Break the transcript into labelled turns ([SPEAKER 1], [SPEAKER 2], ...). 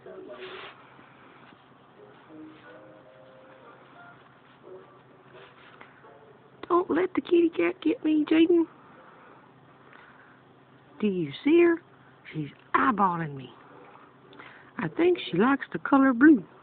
[SPEAKER 1] Don't let the kitty cat get me, Jaden. Do you see her? She's eyeballing me. I think she likes the color blue.